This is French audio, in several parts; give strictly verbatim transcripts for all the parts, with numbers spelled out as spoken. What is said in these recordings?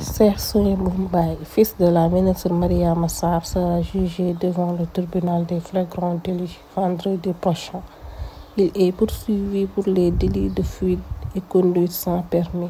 Cheikh Souhaibou Mbaye, fils de la ministre Mariama Sarr, sera jugé devant le tribunal des flagrants délits vendredi prochain. Il est poursuivi pour les délits de fuite et conduite sans permis.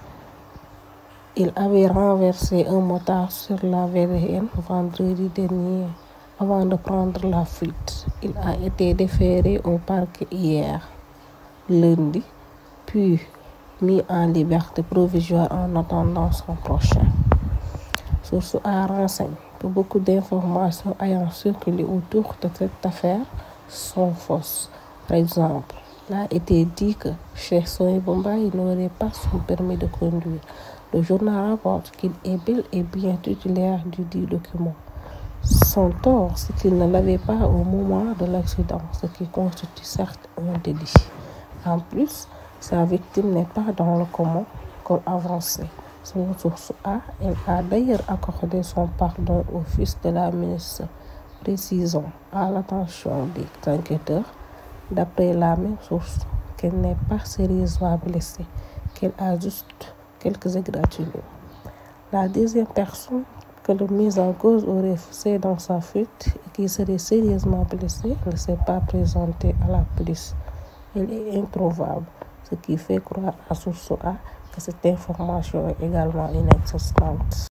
Il avait renversé un motard sur la V D N vendredi dernier avant de prendre la fuite. Il a été déféré au parquet hier, lundi, puis mis en liberté provisoire en attendant son procès. Source A renseigne que beaucoup d'informations ayant circulé autour de cette affaire sont fausses. Par exemple, il a été dit que Cheikh Souhaibou Mbaye n'aurait pas son permis de conduire. Le journal rapporte qu'il est bel et bien titulaire du dit document. Son tort, c'est qu'il ne l'avait pas au moment de l'accident, ce qui constitue certes un délit. En plus, sa victime n'est pas dans le coma comme avancé. Selon source A, elle a d'ailleurs accordé son pardon au fils de la ministre, précisant à l'attention des enquêteurs, d'après la même source, qu'elle n'est pas sérieusement blessée, qu'elle a juste quelques égratignures. La deuxième personne que le mis en cause aurait faussé dans sa fuite et qui serait sérieusement blessée ne s'est pas présentée à la police. Elle est introuvable, ce qui fait croire à source A que cette information est également inexistante.